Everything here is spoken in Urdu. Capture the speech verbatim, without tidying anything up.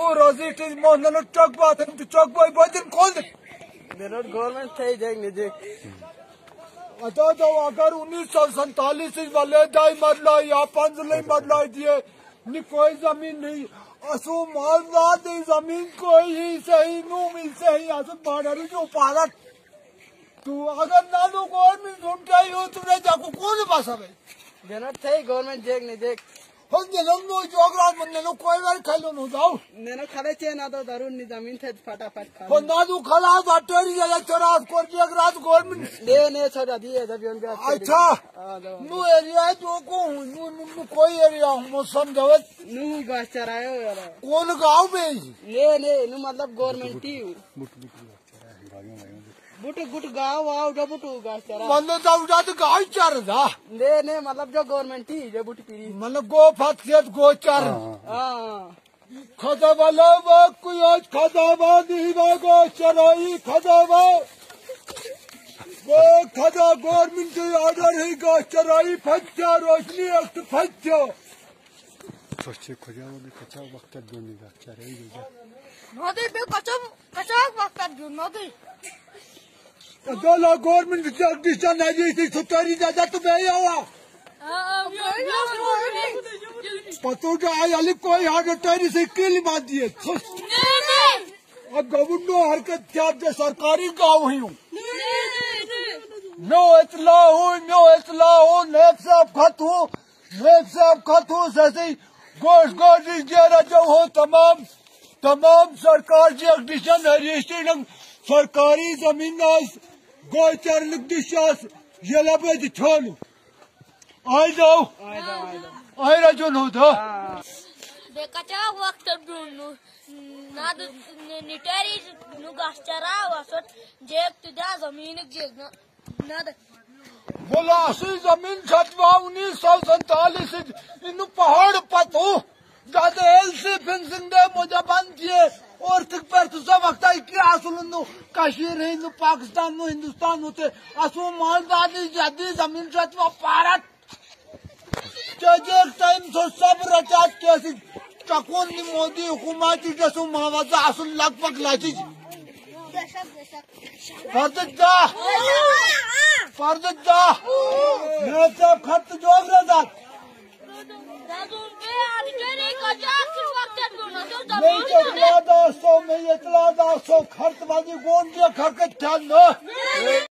روزی ٹی موہن چک بات ہے چک بوئی بوجن کھول دے میرا گورنمنٹ تھے دیکھ نہیں دیکھ اچھا تو اگر انیس سو سنتالیس والے دائی مرلائی یا پانزلائی مرلائی دیے نی کوئی زمین نہیں اسو مالداد زمین کوئی ہی صحیح نوم ہی صحیح اسو بارڈر جو پارت تو اگر نالو گورنمنٹ ڈھونڈائی ہو تو رہ جاکو کون پاسا بھائی میرا تھے گورنمنٹ دیکھ نہیں دیکھ ہم جنم نو جوگران من نو کوئی بار کھلو نو داو نینو کھلے چے نہ تو درون نی زمین تھے فٹا فٹ کھا ہو نہ تو کھلا واٹری جگہ چراس کر دی اگر رات گورنمنٹ لے نے چھڑا دیے جب یون گیا اچھا نو ایریا جو کو نو نو کوئی ایریا موسم دوت نو گاس چرایو یار کون گاؤں میں لے نے نو مطلب گورنمنٹ ٹی بوٹ بوٹ گاؤں آؤ جو بوٹ گاس چرا مطلب تو جات گاؤں چر دا لے نے مطلب جو گورنمنٹ ٹی جو بوٹ پیری مطلب گو فاتیت گو چر ہاں کھدا والا وہ کوئی آج کھدا وادی وہ گو چرائی کھدا وہ وہ کھدا گورنمنٹ آرڈر ہی گو چرائی پھچا روشنی ایکٹ پھچا سوچے کھجا وہ کچا وقت دونی گا چرائی گا ندی بے کچا کچا وقت جو ندی دولا گورنمنٹ جگدیشن ہے جی ستاری جاتا تو بے ہوا پتو جو آئی علی کوئی ہارڈ ٹائری سے کیلی مان دیئے اب گورنو حرکت کیا دے سرکاری گاؤں ہی ہوں نو اطلاع ہوں نو اطلاع ہوں نیب صاحب خط ہوں نیب صاحب خط ہوں سیسی گوش گوش جیرہ جو ہو تمام تمام سرکار جگدیشن ہے ریشتی لنگ سرکاری زمین آس گوئی چار لگ دیشاس یہ لبے جی چھولو آئی داو آئی را جن ہو دا بے کچا وقت جو ناد نیٹاری نو گاس چرا واسط جیب تدا زمین جیب ناد بولا اسی زمین چھتوا انیس سو سنتالیس انو پہاڑ پتو زیادہ ایل سی فنسنگ دے مجھے بند کیے اور تک پر تو سب وقت آئی کیا اصول انو کشیر ہندو پاکستان نو ہندوستان ہوتے اصول مالدادی جادی زمین چھتوا پارت چاچر ٹائم سو سب رچات کیسی چکون نی مودی حکوماتی جسو ماوازہ اصول لگ پک لاچی فردت دا فردت دا نیب صاحب خط جوگ رضا میں اطلاع داستو میں اطلاع داستو خط بازی گون دیا خرکت چل نو